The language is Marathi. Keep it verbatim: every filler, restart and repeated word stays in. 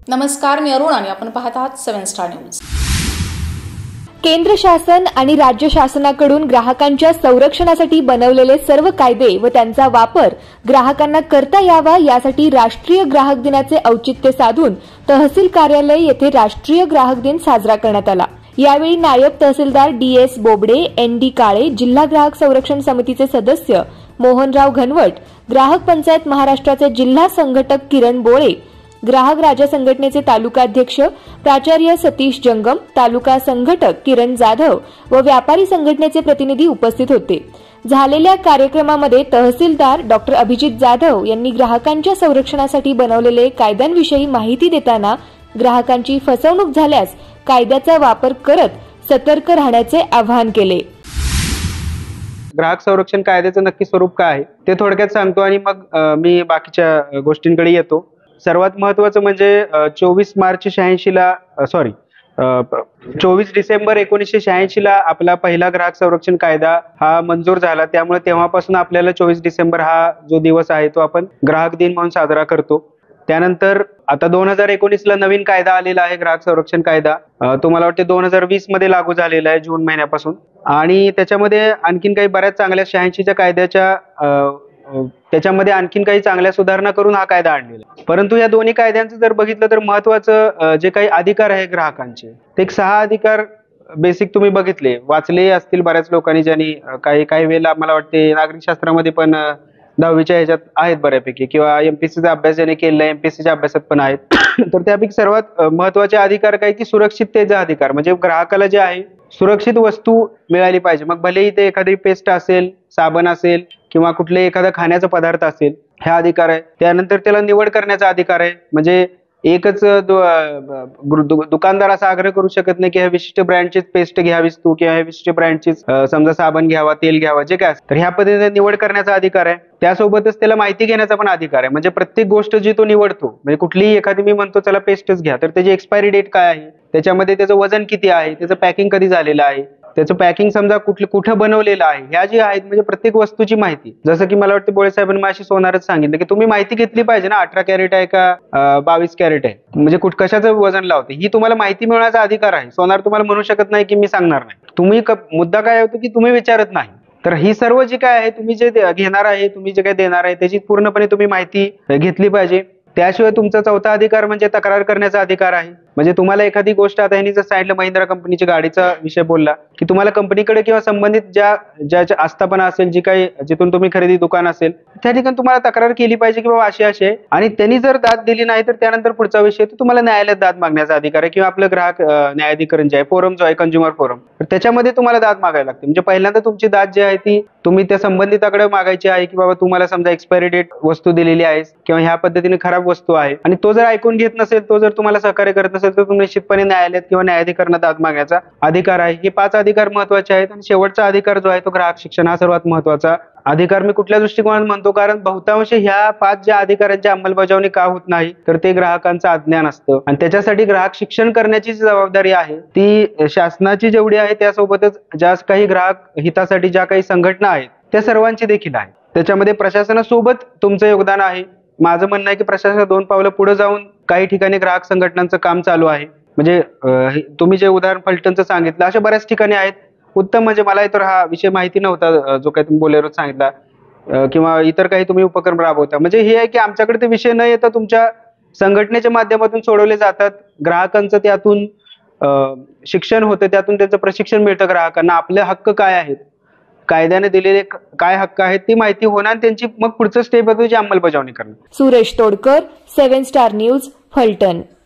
नमस्कार, मी अरुण आणि आपण पाहत आहात सेवन स्टार न्यूज। केंद्र शासन आणि राज्य शासनाकडून ग्राहकांच्या संरक्षणासाठी बनवलेले सर्व कायदे व त्यांचा वापर ग्राहकांना करता यावा यासाठी राष्ट्रीय ग्राहक दिनाचे औचित्य साधून तहसील कार्यालय येथे राष्ट्रीय ग्राहक दिन साजरा करण्यात आला। यावेळी नायब तहसीलदार D S Bobde, N D Kale, जिल्हा ग्राहक संरक्षण समितीचे सदस्य मोहनराव घनवट, ग्राहक पंचायत महाराष्ट्राचे जिल्हा संघटक किरण बोळे, ग्राहक राजा संघटनेचे तालुका अध्यक्ष प्राचार्य सतीश जंगम, तालुका संघटक किरण जाधव व व्यापारी संघटनेचे प्रतिनिधी उपस्थित होते। झालेल्या कार्यक्रमामध्ये तहसीलदार डॉक्टर अभिजित जाधव यांनी ग्राहकांच्या संरक्षणासाठी बनवलेले कायद्यांविषयी माहिती देताना ग्राहकांची फसवणूक झाल्यास कायद्याचा वापर करत सतर्क राहण्याचे आवाहन केले। ग्राहक संरक्षण कायद्याचे नक्की स्वरूप काय आहे ते थोडक्यात सांगतो आणि मग मी बाकीच्या गोष्टींकडे येतो। सर्वात महत्त्वाचं म्हणजे चोवीस मार्च शहाऐंशी ला सॉरी चोवीस डिसेंबर एकोणीसशे शहाऐंशी ला आपला पहिला ग्राहक संरक्षण कायदा हा मंजूर झाला। त्यामुळे तेव्हापासून आपल्याला चोवीस डिसेंबर हा जो दिवस आहे तो आपण ग्राहक दिन म्हणून साजरा करतो। त्यानंतर आता दोन हजार एकोणीस ला नवीन कायदा आलेला आहे ग्राहक संरक्षण कायदा, तो मला वाटते दोन हजार वीस मध्ये लागू झालेला आहे जून महिन्यापासून। आणि त्याच्यामध्ये आणखीन काही बऱ्याच चांगल्या शहाऐंशीच्या कायद्याच्या त्याच्यामध्ये आणखीन काही चांगल्या सुधारणा करून हा कायदा आणलेला। परंतु या दोन्ही कायद्यांचं जर बघितलं तर महत्वाचं जे काही अधिकार आहे ग्राहकांचे ते एक सहा अधिकार बेसिक तुम्ही बघितले वाचले असतील बऱ्याच लोकांनी, ज्यांनी काही काही वेळेला मला वाटते नागरिक शास्त्रामध्ये पण दहावीच्या ह्याच्यात आहेत बऱ्यापैकी, किंवा एमपीएससीचा अभ्यास ज्याने केलेला एमपीएससीच्या अभ्यासात पण आहेत। तर त्यापैकी सर्वात महत्वाचे अधिकार काय की सुरक्षिततेचा अधिकार, म्हणजे ग्राहकाला जे आहे सुरक्षित वस्तू मिळाली पाहिजे। मग भलेही ते एखादी पेस्ट असेल, साबण असेल किंवा कुठले एखादा खाण्याचा पदार्थ असेल, हा अधिकार आहे। त्यानंतर त्याला निवड करण्याचा अधिकार आहे, म्हणजे एकच दुकानदार असा आग्रह करू शकत नाही की ह्या विशिष्ट ब्रँडचीच पेस्ट घ्यावीस तू किंवा ह्या विशिष्ट ब्रँडचीच समजा साबण घ्यावा, तेल घ्यावा, जे काय तर ह्या पद्धतीने निवड करण्याचा अधिकार आहे। त्यासोबतच त्याला माहिती घेण्याचा पण अधिकार आहे, म्हणजे प्रत्येक गोष्ट जी तो निवडतो, म्हणजे कुठलीही एखादी मी म्हणतो चला पेस्टच घ्या, तर त्याची एक्सपायरी डेट काय आहे, त्याच्यामध्ये त्याचं वजन किती आहे, त्याचं पॅकिंग कधी झालेलं आहे, त्याचं पॅकिंग समजा कुठलं कुठं बनवलेलं आहे, ह्या जी आहेत म्हणजे प्रत्येक वस्तूची माहिती। जसं की मला वाटतं बोळे साहेबांनी माझी सोनारच सांगितलं की तुम्ही माहिती घेतली पाहिजे ना, अठरा कॅरेट आहे का बावीस कॅरेट आहे, म्हणजे कुठ कशाचं वजन लावते ही तुम्हाला माहिती मिळण्याचा अधिकार आहे। सोनार तुम्हाला म्हणू शकत नाही की मी सांगणार नाही, तुम्ही मुद्दा काय होतो की तुम्ही विचारत नाही। तर ही सर्व जी काय आहे तुम्ही जे घेणार आहे, तुम्ही जे काय देणार आहे त्याची पूर्णपणे तुम्ही माहिती घेतली पाहिजे। त्याशिवाय तुमचा चौथा अधिकार म्हणजे तक्रार करण्याचा अधिकार आहे, म्हणजे तुम्हाला एखादी गोष्ट, आता ह्यांनी जर सांगितलं महिंद्रा कंपनीच्या गाडीचा विषय बोलला की तुम्हाला कंपनीकडे किंवा संबंधित ज्या ज्याच्या आस्थापना असेल, जी काही जिथून तुम्ही खरेदी दुकान असेल त्या ठिकाणी तुम्हाला तक्रार केली पाहिजे की बाबा अशी अशी आहे, आणि त्यांनी जर दाद दिली नाही तर त्यानंतर पुढचा विषय तर तुम्हाला न्यायालयात दाद मागण्याचा अधिकार आहे, किंवा आपलं ग्राहक न्यायाधिकरण जे आहे फोरम जो आहे कंझ्युमर फोरम, तर त्याच्यामध्ये तुम्हाला दाद मागायला लागते। म्हणजे पहिल्यांदा तुमची दाद जी आहे ती तुम्ही त्या संबंधिताकडे मागायची आहे की बाबा तुम्हाला समजा एक्सपायरी डेट वस्तू दिलेली आहे किंवा ह्या पद्धतीने खराब वस्तू आहे, आणि तो जर ऐकून घेत नसेल, तो जर तुम्हाला सहकार्य करत नसेल तर तुम्ही निश्चितपणे न्यायालयात किंवा न्यायाधिकरणात दाद मागण्याचा अधिकार आहे। हे पाच अधिकार महत्वाचे आहेत। आणि शेवटचा अधिकार जो आहे तो ग्राहक शिक्षण हा सर्वात महत्वाचा अधिकार मी कुठल्या दृष्टिकोनात म्हणतो, कारण बहुतांश ह्या पाच ज्या अधिकारांची अंमलबजावणी का होत नाही तर ते ग्राहकांचं अज्ञान असतं, आणि त्याच्यासाठी ग्राहक शिक्षण करण्याची जबाबदारी आहे ती शासनाची जेवढी आहे त्यासोबतच ज्या काही ग्राहक हितासाठी ज्या काही संघटना आहेत त्या सर्वांची देखील आहे। त्याच्यामध्ये प्रशासनासोबत तुमचं योगदान आहे। माझं म्हणणं आहे की प्रशासन दोन पावलं पुढे जाऊन काही ठिकाणी ग्राहक संघटनांचं काम चालू आहे, म्हणजे तुम्ही जे उदाहरण फलटणचं सांगितलं अशा बऱ्याच ठिकाणी आहेत। उत्तम, म्हणजे मला तर हा विषय माहिती नव्हता जो काही तुम्ही बोलेरोच सांगितला, किंवा इतर काही तुम्ही उपक्रम राबवता, म्हणजे हे आहे की आमच्याकडे ते विषय न येता तुमच्या संघटनेच्या माध्यमातून सोडवले जातात। ग्राहकांचं त्यातून शिक्षण होतं, त्यातून त्यांचं प्रशिक्षण मिळतं ग्राहकांना, आपले हक्क काय आहेत, कायद्याने दिलेले काय हक्क आहेत ती माहिती होणार, त्यांची मग पुढचं स्टेप आहे जी अंमलबजावणी करणं। Suresh Todkar, seven star news, Phaltan.